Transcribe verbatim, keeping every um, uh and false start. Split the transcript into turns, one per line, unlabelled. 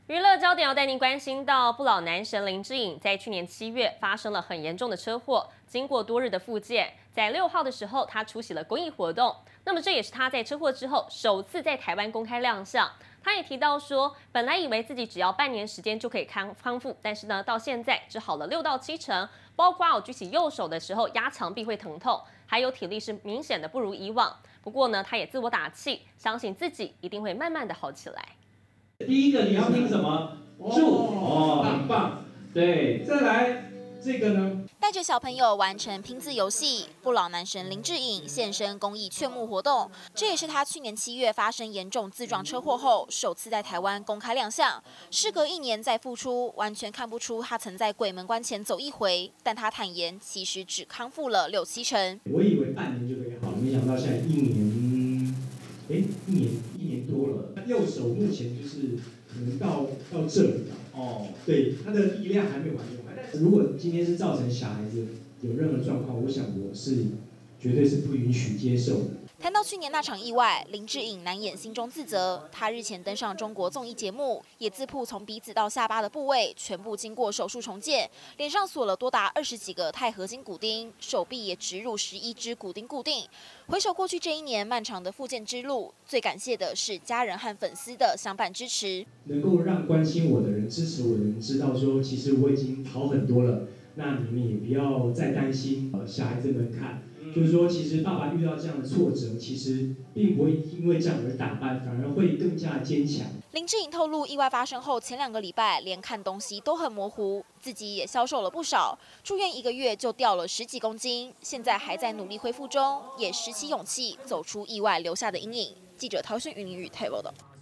娱乐焦点要带您关心到，不老男神林志颖在去年七月发生了很严重的车祸，经过多日的复健，在六号的时候他出席了公益活动。那么这也是他在车祸之后首次在台湾公开亮相。他也提到说，本来以为自己只要半年时间就可以康康复，但是呢，到现在只好了六到七成，包括我举起右手的时候压墙壁会疼痛，还有体力是明显的不如以往。不过呢，他也自我打气，相信自己一定会慢慢的好起来。
第一个你要听什么？住哦，很棒。对，再来这个呢？
带着小朋友完成拼字游戏，不老男神林志颖现身公益劝募活动，这也是他去年七月发生严重自撞车祸后，首次在台湾公开亮相。事隔一年再复出，完全看不出他曾在鬼门关前走一回，但他坦言，其实只康复了六七成。
我以为半年就可以好，没想到现在一年。 哎，一年一年多了，右手目前就是可能到到这里了。哦，对，他的力量还没有完全回来。但如果今天是造成小孩子有任何状况，我想我是绝对是不允许接受的。
谈到去年那场意外，林志颖难掩心中自责。他日前登上中国综艺节目，也自曝从鼻子到下巴的部位全部经过手术重建，脸上锁了多达二十几个钛合金骨钉，手臂也植入十一支骨钉固定。回首过去这一年漫长的复健之路，最感谢的是家人和粉丝的相伴支持。
能够让关心我的人、支持我的人知道说，其实我已经好很多了。那你们也不要再担心，呃，小孩子们看。 就是说，其实爸爸遇到这样的挫折，其实并不会因为这样而打败，反而会更加坚强。
林志颖透露，意外发生后前两个礼拜，连看东西都很模糊，自己也消瘦了不少，住院一个月就掉了十几公斤，现在还在努力恢复中，也拾起勇气走出意外留下的阴影。记者陶轩云林与台报道。